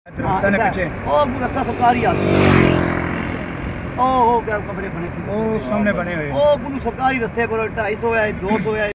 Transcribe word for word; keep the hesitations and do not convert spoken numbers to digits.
पीछे ओ रास्ता सरकारी आ ओ हो क्या कमरे बने ओ सामने बने हुए ओ सरकारी रास्ते पर ढाई सौ है दो सौ है।